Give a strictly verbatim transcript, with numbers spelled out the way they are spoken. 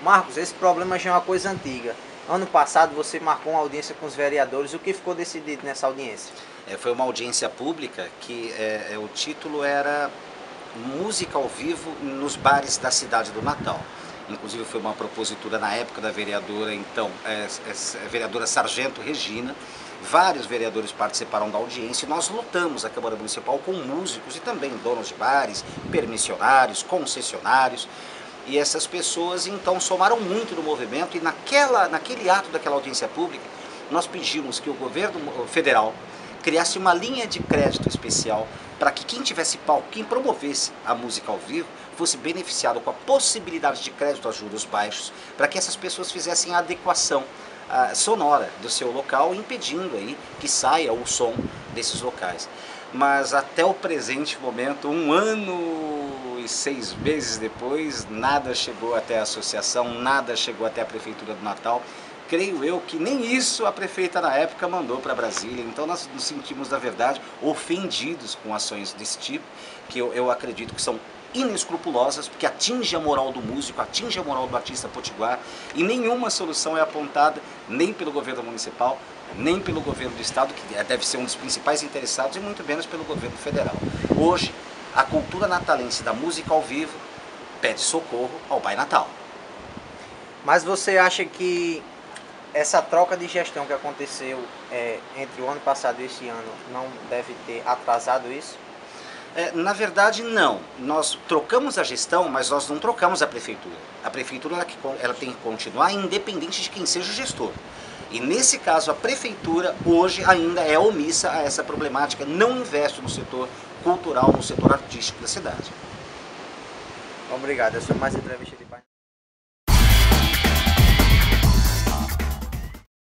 Marcos, esse problema já é uma coisa antiga. Ano passado você marcou uma audiência com os vereadores. O que ficou decidido nessa audiência? É, foi uma audiência pública que é, é, o título era Música ao Vivo nos Bares da Cidade do Natal. Inclusive foi uma propositura na época da vereadora, então, é, é, vereadora Sargento Regina. Vários vereadores participaram da audiência e nós lutamos a Câmara Municipal com músicos e também donos de bares, permissionários, concessionários. E essas pessoas então somaram muito no movimento e naquela, naquele ato daquela audiência pública nós pedimos que o governo federal criasse uma linha de crédito especial para que quem tivesse palco, quem promovesse a música ao vivo, fosse beneficiado com a possibilidade de crédito a juros baixos, para que essas pessoas fizessem a adequação uh, sonora do seu local, impedindo aí que saia o som desses locais. Mas até o presente momento, um ano e seis meses depois, nada chegou até a associação, nada chegou até a Prefeitura do Natal. Creio eu que nem isso a prefeita na época mandou para Brasília, então nós nos sentimos, na verdade, ofendidos com ações desse tipo, que eu, eu acredito que são inescrupulosas, porque atinge a moral do músico, atinge a moral do artista potiguar, e nenhuma solução é apontada nem pelo governo municipal, nem pelo governo do estado, que deve ser um dos principais interessados, e muito menos pelo governo federal. Hoje, a cultura natalense da música ao vivo pede socorro ao Pai Natal. Mas você acha que essa troca de gestão que aconteceu é, entre o ano passado e esse ano não deve ter atrasado isso? É, na verdade, não. Nós trocamos a gestão, mas nós não trocamos a prefeitura. A prefeitura ela, ela tem que continuar independente de quem seja o gestor. E nesse caso, a prefeitura hoje ainda é omissa a essa problemática, não investe no setor cultural, no setor artístico da cidade. Obrigado. Essa foi mais entrevista de